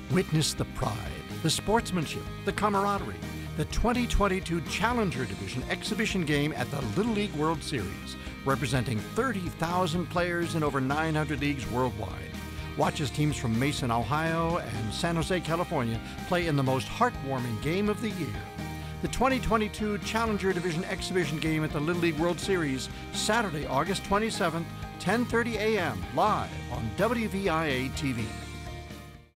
Witness the pride, the sportsmanship, the camaraderie, the 2022 Challenger Division exhibition game at the Little League World Series, representing 30,000 players in over 900 leagues worldwide. Watch as teams from Mason, Ohio and San Jose, California play in the most heartwarming game of the year. The 2022 Challenger Division exhibition game at the Little League World Series, Saturday, August 27th, 10:30 a.m., live on WVIA-TV.